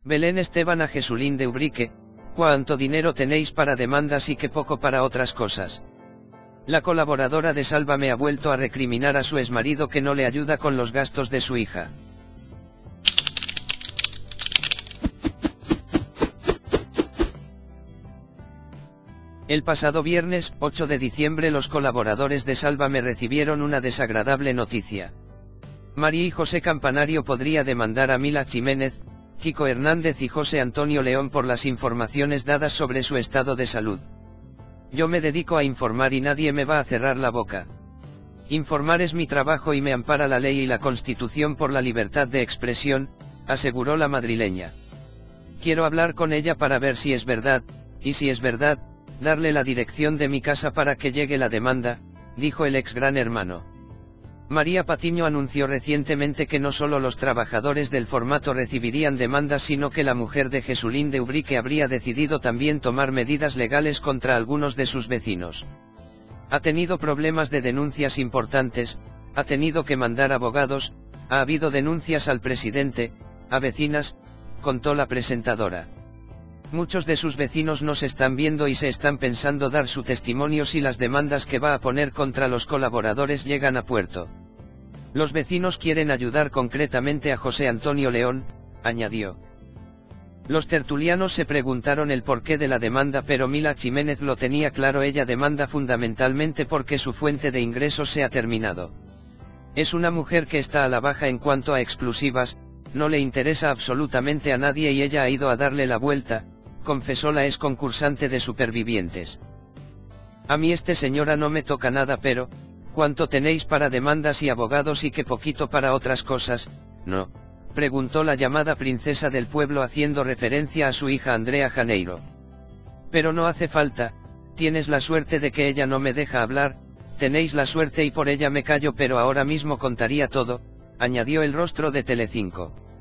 Belén Esteban a Jesulín de Ubrique: ¿cuánto dinero tenéis para demandas y qué poco para otras cosas? La colaboradora de Sálvame ha vuelto a recriminar a su exmarido que no le ayuda con los gastos de su hija. El pasado viernes, 8 de diciembre, los colaboradores de Sálvame recibieron una desagradable noticia. María y José Campanario podría demandar a Mila Jiménez, Kiko Hernández y José Antonio León por las informaciones dadas sobre su estado de salud. Yo me dedico a informar y nadie me va a cerrar la boca. Informar es mi trabajo y me ampara la ley y la Constitución por la libertad de expresión, aseguró la madrileña. Quiero hablar con ella para ver si es verdad, y si es verdad, darle la dirección de mi casa para que llegue la demanda, dijo el ex Gran Hermano. María Patiño anunció recientemente que no solo los trabajadores del formato recibirían demandas, sino que la mujer de Jesulín de Ubrique habría decidido también tomar medidas legales contra algunos de sus vecinos. Ha tenido problemas de denuncias importantes, ha tenido que mandar abogados, ha habido denuncias al presidente, a vecinas, contó la presentadora. Muchos de sus vecinos nos están viendo y se están pensando dar su testimonio si las demandas que va a poner contra los colaboradores llegan a puerto. Los vecinos quieren ayudar concretamente a José Antonio León, añadió. Los tertulianos se preguntaron el porqué de la demanda, pero Mila Jiménez lo tenía claro: ella demanda fundamentalmente porque su fuente de ingresos se ha terminado. Es una mujer que está a la baja en cuanto a exclusivas, no le interesa absolutamente a nadie y ella ha ido a darle la vuelta, confesó la ex concursante de Supervivientes. A mí señora no me toca nada, pero ¿cuánto tenéis para demandas y abogados y qué poquito para otras cosas, no?, preguntó la llamada princesa del pueblo haciendo referencia a su hija Andrea Janeiro. Pero no hace falta, tienes la suerte de que ella no me deja hablar, tenéis la suerte y por ella me callo, pero ahora mismo contaría todo, añadió el rostro de Telecinco.